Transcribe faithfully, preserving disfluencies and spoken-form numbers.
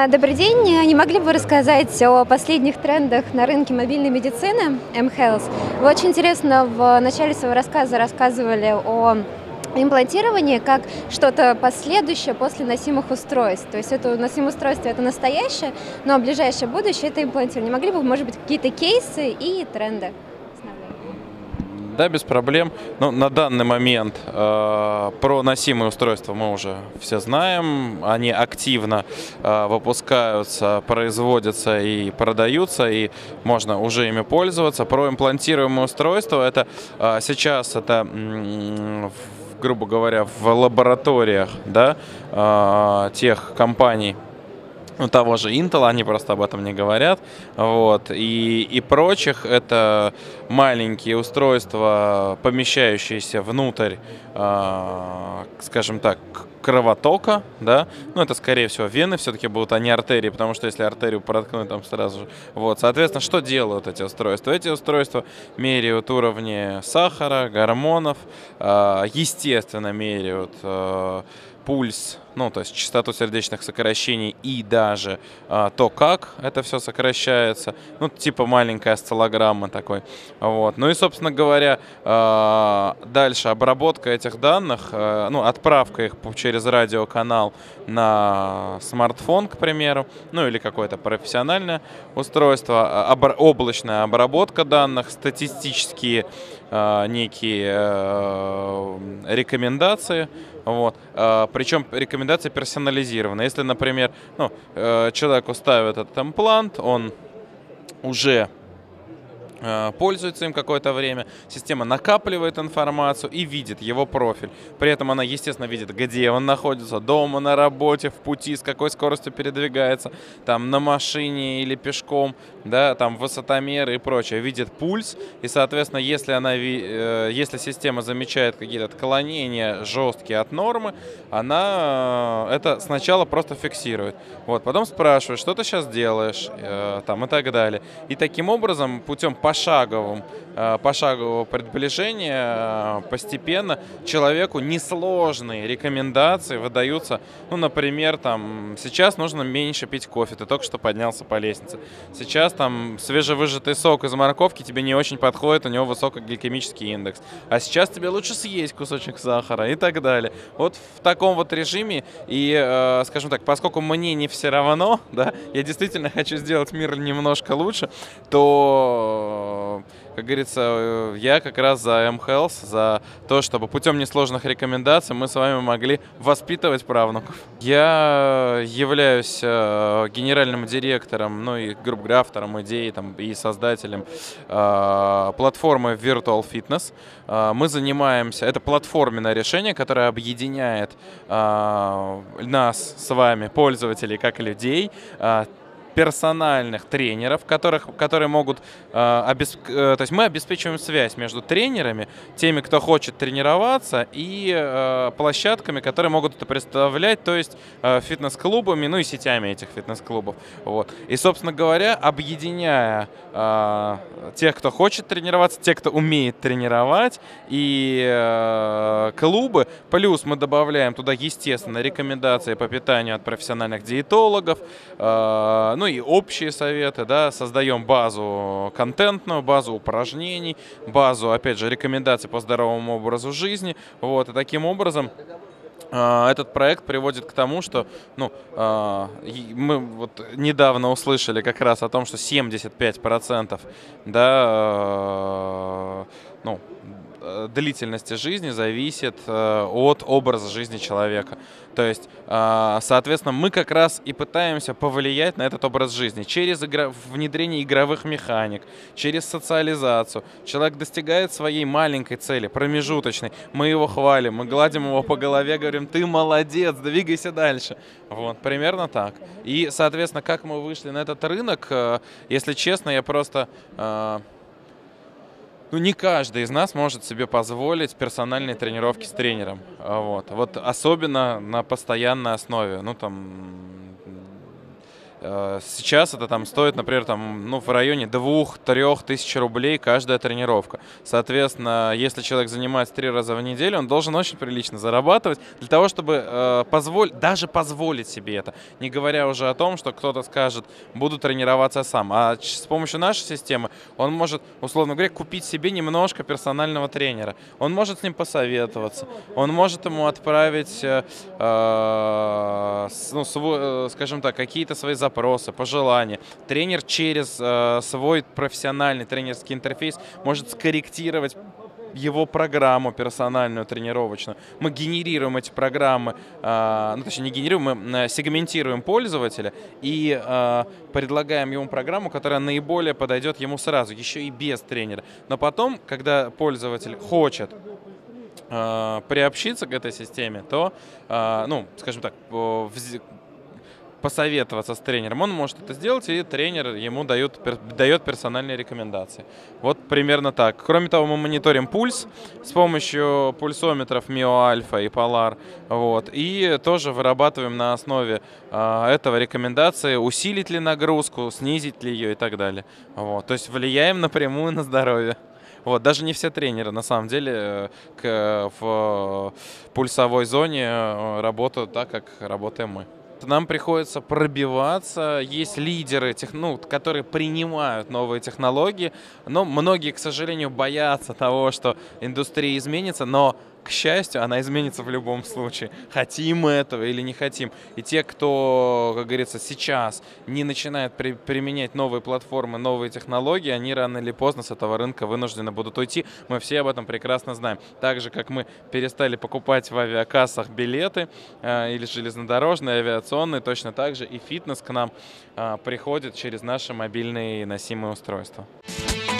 А, Добрый день. Не могли бы вы рассказать о последних трендах на рынке мобильной медицины mHealth? Вы очень интересно в начале своего рассказа рассказывали о имплантировании как что-то последующее после носимых устройств. То есть это носимое устройство — это настоящее, но ближайшее будущее — это имплантирование. Не могли бы, может быть, какие-то кейсы и тренды? Да, без проблем. Ну, на данный момент э, про носимые устройства мы уже все знаем. Они активно э, выпускаются, производятся и продаются, и можно уже ими пользоваться. Про имплантируемые устройства, это э, сейчас это, м, в, грубо говоря, в лабораториях, да, э, тех компаний, ну, того же Intel, они просто об этом не говорят, вот, и, и прочих. Это маленькие устройства, помещающиеся внутрь, э, скажем так, кровотока, да, ну, это, скорее всего, вены все-таки будут, а не артерии, потому что если артерию проткнуть, там сразу же, вот, соответственно, что делают эти устройства? Эти устройства меряют уровни сахара, гормонов, э, естественно, меряют э, пульс, ну, то есть частоту сердечных сокращений и даже а, то, как это все сокращается. Ну, типа маленькая осциллограмма такой. Вот. Ну и, собственно говоря, а, дальше обработка этих данных, а, ну, отправка их через радиоканал на смартфон, к примеру, ну, или какое-то профессиональное устройство, обра- облачная обработка данных, статистические а, некие а, рекомендации. Вот. А, причем рекомендации персонализированы. Если, например, ну, э, человеку ставят этот имплант, он уже э, пользуется им какое-то время, система накапливает информацию и видит его профиль. При этом она, естественно, видит, где он находится: дома, на работе, в пути, с какой скоростью передвигается, там, на машине или пешком, да, там, высотомеры и прочее. Видит пульс, и, соответственно, если она, э, если система замечает какие-то отклонения жесткие от нормы, она э, это сначала просто фиксирует. Вот, потом спрашивает, что ты сейчас делаешь, э, там, и так далее. И таким образом, путем пошаговым, э, пошагового приближения, э, постепенно человеку несложные рекомендации выдаются. Ну, например, там, сейчас нужно меньше пить кофе, ты только что поднялся по лестнице. Сейчас там свежевыжатый сок из морковки тебе не очень подходит, у него высокогликемический индекс. А сейчас тебе лучше съесть кусочек сахара и так далее. Вот в таком вот режиме, и, э, скажем так, поскольку мне не все равно, да, я действительно хочу сделать мир немножко лучше, то, как говорится, я как раз за mHealth, за то, чтобы путем несложных рекомендаций мы с вами могли воспитывать правнуков. Я являюсь э, генеральным директором, ну и, грубо говоря, автором идеи там, и создателем э, платформы Virtual Fitness. Э, мы занимаемся, это платформенное решение, которое объединяет э, нас с вами, пользователей, как людей, э, персональных тренеров, которых, которые могут, э, обесп... э, то есть мы обеспечиваем связь между тренерами, теми, кто хочет тренироваться, и э, площадками, которые могут это представлять, то есть э, фитнес-клубами, ну и сетями этих фитнес-клубов. Вот. И, собственно говоря, объединяя э, тех, кто хочет тренироваться, тех, кто умеет тренировать, и э, клубы, плюс мы добавляем туда, естественно, рекомендации по питанию от профессиональных диетологов, э, ну и общие советы, да, создаем базу контентную, базу упражнений, базу, опять же, рекомендаций по здоровому образу жизни, вот, и таким образом э, этот проект приводит к тому, что, ну, э, мы вот недавно услышали как раз о том, что семьдесят пять процентов, да, э, ну, длительности жизни зависит э, от образа жизни человека. То есть, э, соответственно, мы как раз и пытаемся повлиять на этот образ жизни через игра... внедрение игровых механик, через социализацию. Человек достигает своей маленькой цели, промежуточной. Мы его хвалим, мы гладим его по голове, говорим: ты молодец, двигайся дальше. Вот, примерно так. И, соответственно, как мы вышли на этот рынок, э, если честно, я просто... Э, Ну, не каждый из нас может себе позволить персональные тренировки с тренером. Вот. Вот особенно на постоянной основе. Ну, там, Сейчас это там стоит, например, там, ну, в районе двух-трех тысяч рублей каждая тренировка. Соответственно, если человек занимается три раза в неделю, он должен очень прилично зарабатывать для того, чтобы э, позволь, даже позволить себе это. Не говоря уже о том, что кто-то скажет, буду тренироваться сам. А с помощью нашей системы он может, условно говоря, купить себе немножко персонального тренера. Он может с ним посоветоваться, он может ему отправить, э, э, ну, свой, э, скажем так, какие-то свои запросы, пожелания. Тренер через э, свой профессиональный тренерский интерфейс может скорректировать его программу персональную, тренировочную. Мы генерируем эти программы, э, ну, точнее, не генерируем, мы сегментируем пользователя и э, предлагаем ему программу, которая наиболее подойдет ему сразу, еще и без тренера. Но потом, когда пользователь хочет э, приобщиться к этой системе, то, э, ну, скажем так, в посоветоваться с тренером, он может это сделать, и тренер ему дает, дает персональные рекомендации. Вот примерно так. Кроме того, мы мониторим пульс с помощью пульсометров Mio Alpha и Polar. Вот, и тоже вырабатываем на основе э, этого рекомендации, усилить ли нагрузку, снизить ли ее и так далее. Вот, то есть влияем напрямую на здоровье. Вот, даже не все тренеры, на самом деле, к, в пульсовой зоне работают так, как работаем мы. Нам приходится пробиваться, есть лидеры, тех, ну, которые принимают новые технологии, но многие, к сожалению, боятся того, что индустрия изменится, но, к счастью, она изменится в любом случае. Хотим мы этого или не хотим. И те, кто, как говорится, сейчас не начинает при, применять новые платформы, новые технологии, они рано или поздно с этого рынка вынуждены будут уйти. Мы все об этом прекрасно знаем. Так же, как мы перестали покупать в авиакассах билеты э, или железнодорожные, авиационные, точно так же и фитнес к нам э, приходит через наши мобильные носимые устройства.